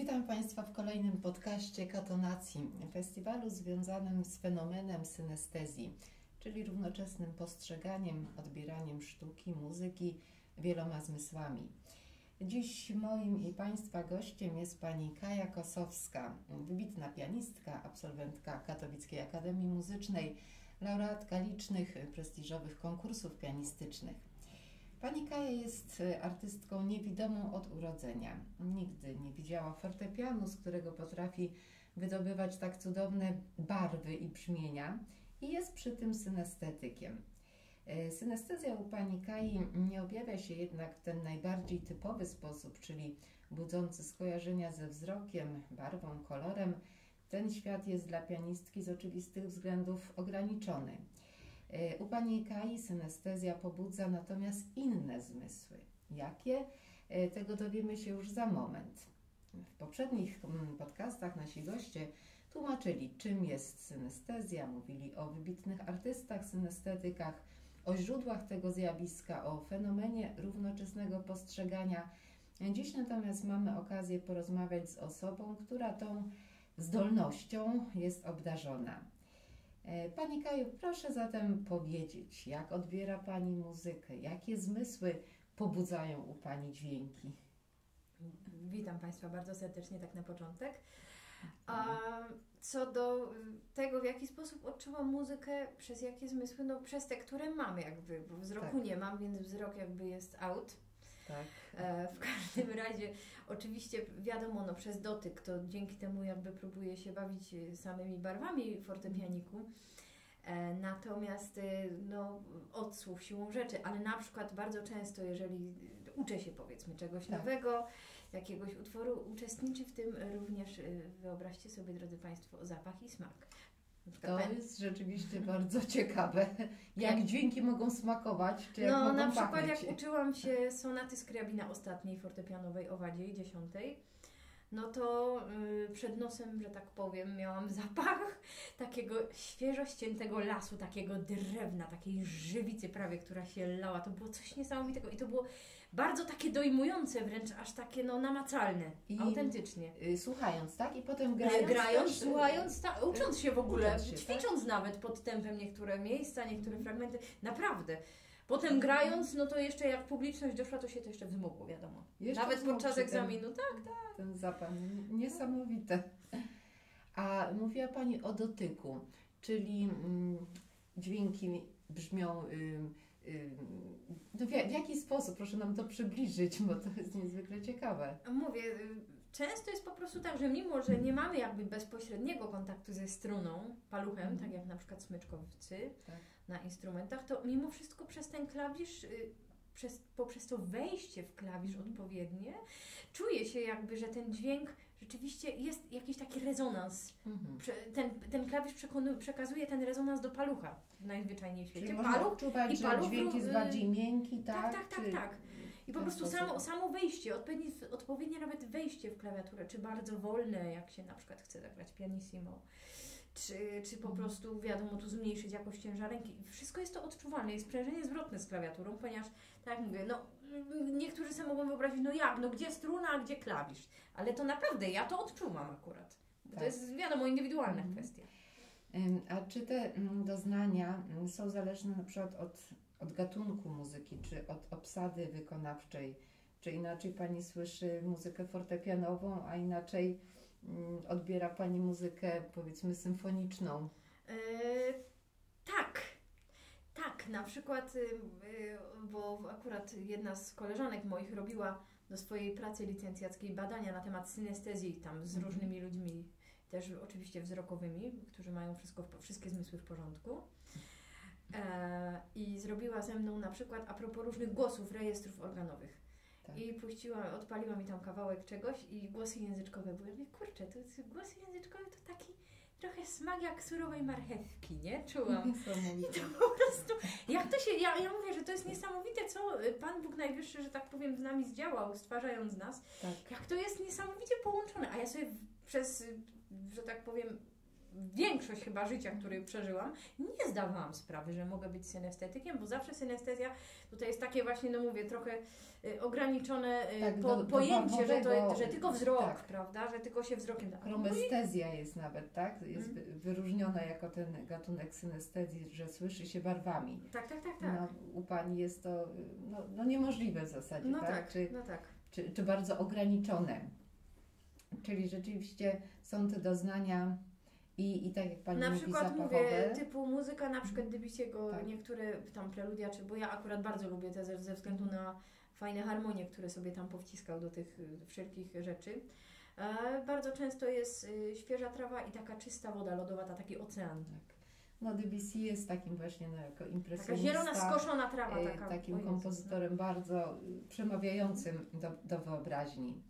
Witam Państwa w kolejnym podcaście Katonacji, festiwalu związanym z fenomenem synestezji, czyli równoczesnym postrzeganiem, odbieraniem sztuki, muzyki wieloma zmysłami. Dziś moim i Państwa gościem jest pani Kaja Kosowska, wybitna pianistka, absolwentka Katowickiej Akademii Muzycznej, laureatka licznych prestiżowych konkursów pianistycznych. Pani Kaja jest artystką niewidomą od urodzenia. Nigdy nie widziała fortepianu, z którego potrafi wydobywać tak cudowne barwy i brzmienia i jest przy tym synestetykiem. Synestezja u pani Kai nie objawia się jednak w ten najbardziej typowy sposób, czyli budzący skojarzenia ze wzrokiem, barwą, kolorem. Ten świat jest dla pianistki z oczywistych względów ograniczony. U pani Kai synestezja pobudza natomiast inne zmysły. Jakie? Tego dowiemy się już za moment. W poprzednich podcastach nasi goście tłumaczyli, czym jest synestezja, mówili o wybitnych artystach, synestetykach, o źródłach tego zjawiska, o fenomenie równoczesnego postrzegania. Dziś natomiast mamy okazję porozmawiać z osobą, która tą zdolnością jest obdarzona. Pani Kaju, proszę zatem powiedzieć, jak odbiera Pani muzykę, jakie zmysły pobudzają u Pani dźwięki? Witam Państwa bardzo serdecznie tak na początek. A co do tego, w jaki sposób odczuwam muzykę, przez jakie zmysły, no przez te, które mam jakby, bo wzroku nie mam, więc wzrok jakby jest out. Tak. W każdym razie, oczywiście wiadomo, no przez dotyk, to dzięki temu jakby próbuję się bawić samymi barwami fortepianiku. Natomiast no, odsłuch siłą rzeczy, ale na przykład bardzo często, jeżeli uczę się powiedzmy czegoś nowego, jakiegoś utworu, uczestniczy w tym również, wyobraźcie sobie drodzy Państwo, zapach i smak. To jest rzeczywiście bardzo ciekawe. Jak dźwięki mogą smakować, czy jak mogą na przykład pachnieć? Jak uczyłam się sonaty Skriabina ostatniej fortepianowej Owadziej 10, no to przed nosem, że tak powiem, miałam zapach takiego świeżo ściętego lasu, takiego drewna, takiej żywicy prawie, która się lała. To było coś niesamowitego i to było bardzo takie dojmujące, wręcz aż takie no namacalne, autentycznie. Słuchając, tak? I potem grając, słuchając, ucząc się w ogóle, ćwicząc tak? nawet pod tempem niektóre miejsca, niektóre fragmenty, naprawdę. Potem grając, no to jeszcze jak publiczność doszła, to się to jeszcze wzmogło, wiadomo. Nawet podczas egzaminu, tak. Ten zapach, niesamowite. A mówiła Pani o dotyku, czyli dźwięki brzmią, w jaki sposób? Proszę nam to przybliżyć, bo to jest niezwykle ciekawe. Mówię, często jest po prostu tak, że mimo, że nie mamy jakby bezpośredniego kontaktu ze struną, paluchem, tak jak na przykład smyczkowcy na instrumentach, to mimo wszystko przez ten klawisz, poprzez to wejście w klawisz odpowiednie, czuje się jakby, że ten dźwięk rzeczywiście jest jakiś taki rezonans. Ten klawisz przekazuje ten rezonans do palucha najzwyczajniej w świecie. Czyli można odczuwać, że dźwięk jest bardziej miękki, tak? Tak. I po prostu samo wejście, odpowiednie nawet wejście w klawiaturę, czy bardzo wolne, jak się na przykład chce zagrać pianissimo, czy po prostu, wiadomo, tu zmniejszyć jakość ciężarenki. Wszystko jest to odczuwalne, jest sprzężenie zwrotne z klawiaturą, ponieważ, tak jak mówię, no niektórzy sobie mogą wyobrazić, gdzie struna, a gdzie klawisz. Ale to naprawdę, ja to odczuwam akurat. To jest, wiadomo, indywidualna kwestia. A czy te doznania są zależne na przykład od gatunku muzyki, czy od obsady wykonawczej? Czy inaczej Pani słyszy muzykę fortepianową, a inaczej odbiera Pani muzykę, powiedzmy, symfoniczną? Tak, na przykład, bo akurat jedna z koleżanek moich robiła do swojej pracy licencjackiej badania na temat synestezji tam z różnymi ludźmi, też oczywiście wzrokowymi, którzy mają wszystkie zmysły w porządku. I zrobiła ze mną na przykład a propos różnych głosów, rejestrów organowych. I odpaliła mi tam kawałek czegoś i głosy języczkowe były. Mówię, kurczę, głosy języczkowe to taki trochę smak jak surowej marchewki, nie? Czułam. I to po prostu, jak to się, ja mówię, że to jest niesamowite, co Pan Bóg Najwyższy, że tak powiem, z nami zdziałał, stwarzając nas. Jak to jest niesamowicie połączone. A ja sobie przez, że tak powiem, większość chyba życia, które przeżyłam, nie zdawałam sprawy, że mogę być synestetykiem, bo zawsze synestezja tutaj jest takie właśnie, no mówię, trochę ograniczone pojęcie, że tylko wzrok, tak, prawda, że tylko się wzrokiem da. Chromestezja jest nawet, tak? Jest wyróżniona jako ten gatunek synestezji, że słyszy się barwami. Tak. No, u Pani jest to niemożliwe w zasadzie, no tak? Tak. Czy bardzo ograniczone. Czyli rzeczywiście są te doznania i tak jak Pani mówi, zapachowe. Na przykład mówię, typu muzyka na przykład Debussy'ego, tak, niektóre tam preludia, bo ja akurat bardzo lubię te ze względu na fajne harmonie, które sobie tam powciskał do tych wszelkich rzeczy. Bardzo często jest świeża trawa i taka czysta woda lodowata, taki ocean. Tak. No Debussy jest takim właśnie jako impresjonista. Taka zielona, skoszona trawa. Takim kompozytorem bardzo przemawiającym do wyobraźni.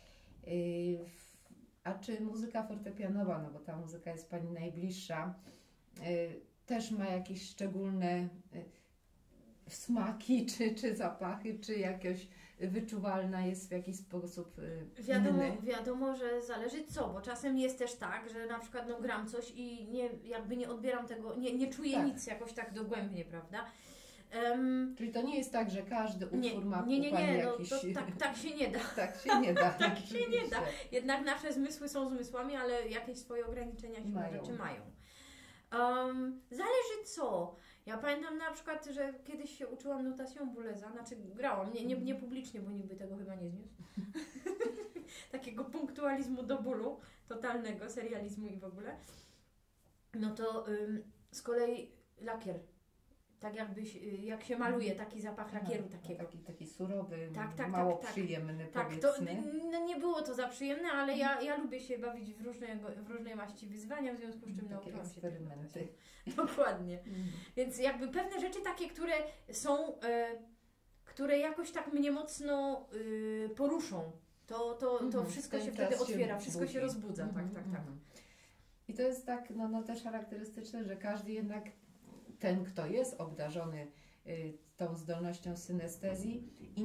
A czy muzyka fortepianowa, no bo ta muzyka jest Pani najbliższa, też ma jakieś szczególne smaki, czy zapachy, czy jakoś wyczuwalna jest w jakiś sposób Wiadomo, że zależy co, bo czasem jest też tak, że na przykład gram coś i nie odbieram tego, nie czuję nic jakoś tak dogłębnie, prawda? Czyli to nie jest tak, że każdy utwór ma jakiś... tak się nie da. Tak się nie da. Tak się nie da. Jednak nasze zmysły są zmysłami, ale jakieś swoje ograniczenia siłą rzeczy mają. Zależy co. Ja pamiętam na przykład, że kiedyś się uczyłam notacją Bouleza, znaczy grałam, nie publicznie, bo nikt by tego chyba nie zniósł. Takiego punktualizmu do bólu, totalnego, serializmu i w ogóle. No to z kolei lakier. Tak jak się maluje, taki zapach lakieru takiego. Taki surowy, mało przyjemny, powiedzmy. No nie było to za przyjemne, ale ja lubię się bawić w różnej maści wyzwania, w związku z czym nauczyłam się eksperymenty. Dokładnie. Więc jakby pewne rzeczy takie, które są, które jakoś tak mnie mocno poruszą, to wszystko się wtedy otwiera, wszystko się rozbudza. Tak. I to jest tak też charakterystyczne, że każdy jednak ten, kto jest obdarzony tą zdolnością synestezji,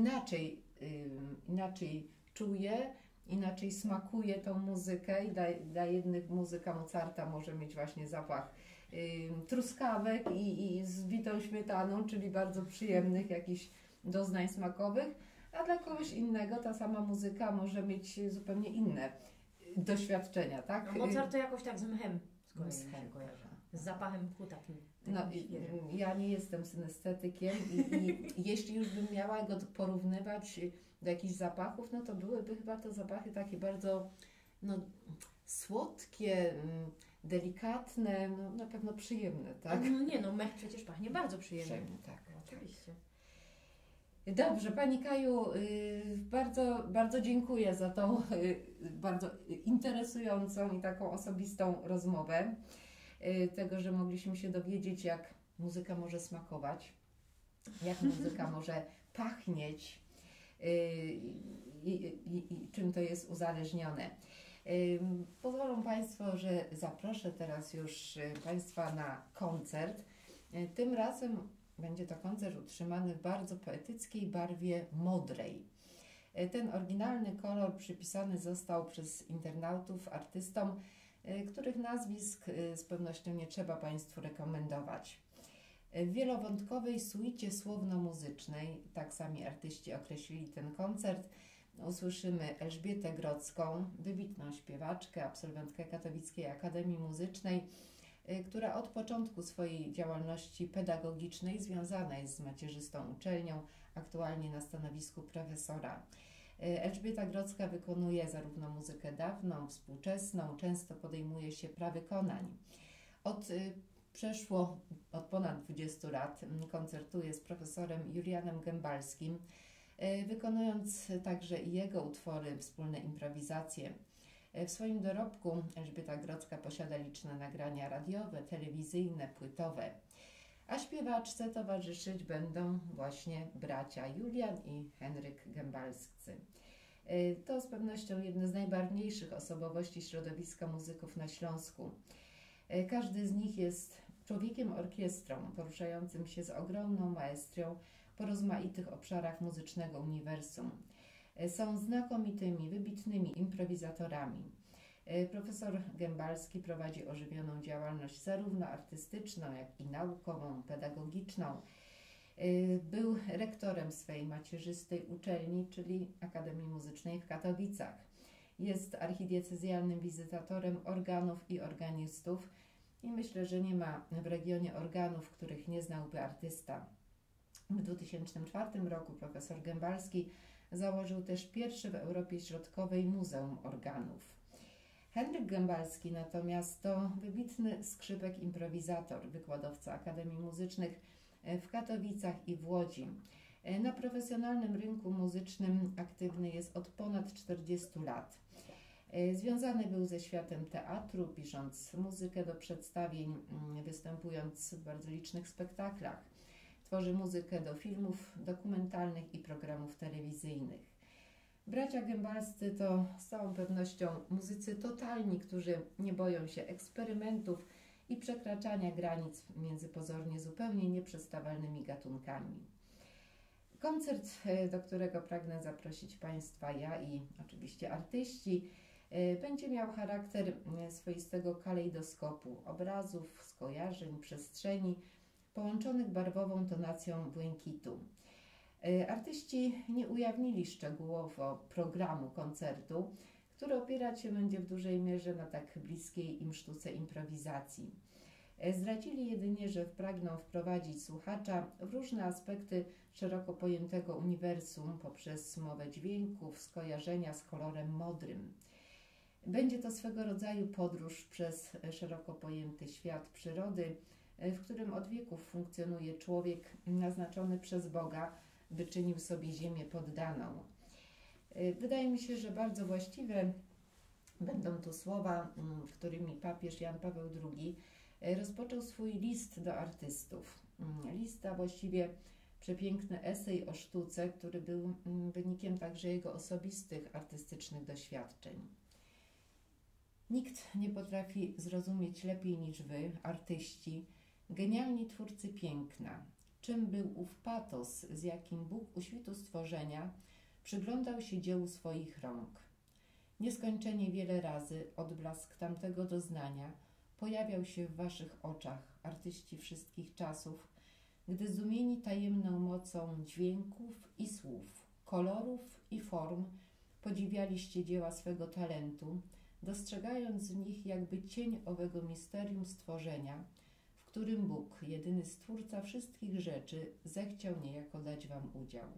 inaczej czuje, inaczej smakuje tą muzykę i dla jednych muzyka Mozarta może mieć właśnie zapach truskawek i z bitą śmietaną, czyli bardzo przyjemnych jakichś doznań smakowych, a dla kogoś innego ta sama muzyka może mieć zupełnie inne doświadczenia, tak? No Mozart to jakoś tak z mchem kojarzy. Z zapachem mchu takim. Ja nie jestem synestetykiem i jeśli już bym miała go porównywać do jakichś zapachów, no to byłyby chyba to zapachy takie bardzo słodkie, delikatne, na pewno przyjemne, tak? Mech przecież pachnie bardzo przyjemnie. Tak. Oczywiście. Dobrze, Pani Kaju, bardzo, bardzo dziękuję za tą bardzo interesującą i taką osobistą rozmowę. Tego, że mogliśmy się dowiedzieć, jak muzyka może smakować, jak muzyka może pachnieć i czym to jest uzależnione. Pozwolą Państwo, że zaproszę teraz już Państwa na koncert. Tym razem będzie to koncert utrzymany w bardzo poetyckiej barwie modrej. Ten oryginalny kolor przypisany został przez internautów artystom, których nazwisk z pewnością nie trzeba Państwu rekomendować. W wielowątkowej suicie słowno-muzycznej, tak sami artyści określili ten koncert, usłyszymy Elżbietę Grodzką, wybitną śpiewaczkę, absolwentkę Katowickiej Akademii Muzycznej, która od początku swojej działalności pedagogicznej związana jest z macierzystą uczelnią, aktualnie na stanowisku profesora. Elżbieta Grodzka wykonuje zarówno muzykę dawną, współczesną, często podejmuje się prawykonań. Od ponad 20 lat koncertuje z profesorem Julianem Gębalskim, wykonując także i jego utwory, wspólne improwizacje. W swoim dorobku Elżbieta Grodzka posiada liczne nagrania radiowe, telewizyjne, płytowe, a śpiewaczce towarzyszyć będą właśnie bracia Julian i Henryk Gębalscy. To z pewnością jedne z najbarwniejszych osobowości środowiska muzyków na Śląsku. Każdy z nich jest człowiekiem orkiestrą, poruszającym się z ogromną maestrią po rozmaitych obszarach muzycznego uniwersum. Są znakomitymi, wybitnymi improwizatorami. Profesor Gębalski prowadzi ożywioną działalność zarówno artystyczną, jak i naukową, pedagogiczną. Był rektorem swojej macierzystej uczelni, czyli Akademii Muzycznej w Katowicach. Jest archidiecezjalnym wizytatorem organów i organistów i myślę, że nie ma w regionie organów, których nie znałby artysta. W 2004 roku profesor Gębalski założył też pierwsze w Europie Środkowej Muzeum Organów. Henryk Gębalski natomiast to wybitny skrzypek improwizator, wykładowca Akademii Muzycznych w Katowicach i w Łodzi. Na profesjonalnym rynku muzycznym aktywny jest od ponad 40 lat. Związany był ze światem teatru, pisząc muzykę do przedstawień, występując w bardzo licznych spektaklach. Tworzy muzykę do filmów dokumentalnych i programów telewizyjnych. Bracia Gębalscy to z całą pewnością muzycy totalni, którzy nie boją się eksperymentów i przekraczania granic między pozornie zupełnie nieprzestawalnymi gatunkami. Koncert, do którego pragnę zaprosić Państwa ja i oczywiście artyści, będzie miał charakter swoistego kalejdoskopu obrazów, skojarzeń, przestrzeni połączonych barwową tonacją błękitu. Artyści nie ujawnili szczegółowo programu koncertu, który opierać się będzie w dużej mierze na tak bliskiej im sztuce improwizacji. Zdradzili jedynie, że pragną wprowadzić słuchacza w różne aspekty szeroko pojętego uniwersum poprzez mowę dźwięków, skojarzenia z kolorem modrym. Będzie to swego rodzaju podróż przez szeroko pojęty świat przyrody, w którym od wieków funkcjonuje człowiek naznaczony przez Boga, by czynił sobie ziemię poddaną. Wydaje mi się, że bardzo właściwe będą tu słowa, którymi papież Jan Paweł II rozpoczął swój list do artystów. List, a właściwie przepiękny esej o sztuce, który był wynikiem także jego osobistych artystycznych doświadczeń. Nikt nie potrafi zrozumieć lepiej niż wy, artyści, genialni twórcy piękna, czym był ów patos, z jakim Bóg u świtu stworzenia przyglądał się dziełu swoich rąk. Nieskończenie wiele razy odblask tamtego doznania pojawiał się w waszych oczach, artyści wszystkich czasów, gdy zdumieni tajemną mocą dźwięków i słów, kolorów i form podziwialiście dzieła swego talentu, dostrzegając w nich jakby cień owego misterium stworzenia, w którym Bóg, jedyny Stwórca wszystkich rzeczy, zechciał niejako dać wam udział.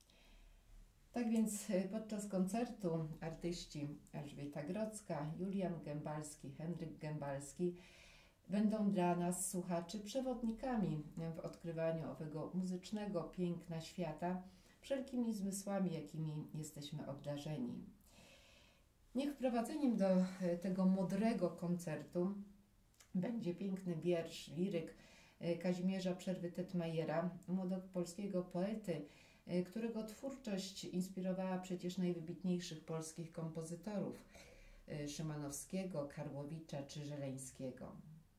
Tak więc podczas koncertu artyści Elżbieta Grodzka, Julian Gębalski, Henryk Gębalski będą dla nas, słuchaczy, przewodnikami w odkrywaniu owego muzycznego piękna świata wszelkimi zmysłami, jakimi jesteśmy obdarzeni. Niech wprowadzeniem do tego modrego koncertu będzie piękny wiersz, liryk Kazimierza Przerwy-Tetmajera, młodopolskiego poety, którego twórczość inspirowała przecież najwybitniejszych polskich kompozytorów Szymanowskiego, Karłowicza czy Żeleńskiego.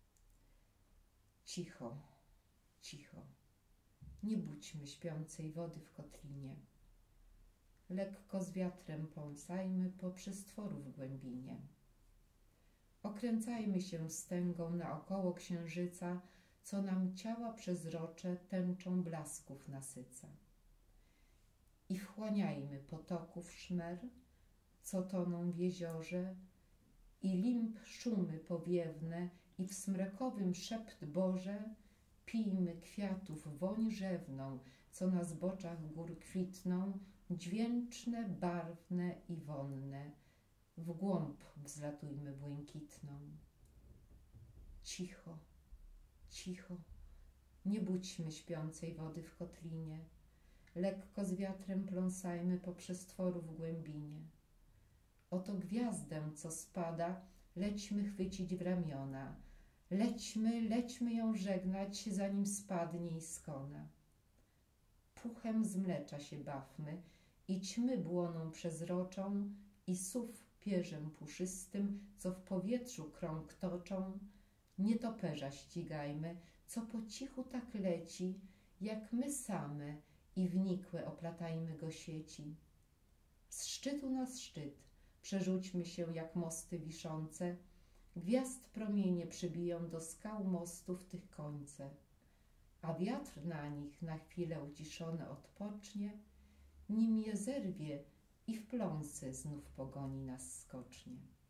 Cicho, cicho, nie budźmy śpiącej wody w kotlinie. Lekko z wiatrem pąsajmy po przestworu w głębinie. Okręcajmy się stęgą naokoło księżyca, co nam ciała przezrocze tęczą blasków nasyca. I wchłaniajmy potoków szmer, co toną w jeziorze, i limb szumy powiewne, i w smrekowym szept Boże pijmy kwiatów woń rzewną, co na zboczach gór kwitną, dźwięczne, barwne i wonne, w głąb wzlatujmy błękitną. Cicho, cicho, nie budźmy śpiącej wody w kotlinie, lekko z wiatrem pląsajmy po przestworu w głębinie. Oto gwiazdę, co spada, lećmy chwycić w ramiona, lećmy ją żegnać, zanim spadnie i skona. Puchem z mlecza się bawmy i ćmy błoną przezroczą i sów pierzem puszystym, co w powietrzu krąg toczą, nietoperza ścigajmy, co po cichu tak leci, jak my same, i wnikłe oplatajmy go sieci. Z szczytu na szczyt, w przerzućmy się jak mosty wiszące, gwiazd promienie przybiją do skał mostów tych końce, a wiatr na nich na chwilę uciszony odpocznie, nim je zerwie i w pląsy znów pogoni nas skocznie.